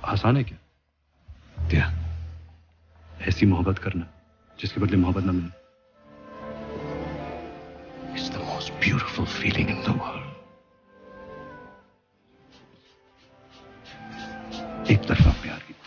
आसान है क्या? क्या? ऐसी मोहब्बत करना जिसके बदले मोहब्बत ना मिले। It's the most beautiful feeling in the world. एक तरफा प्यार की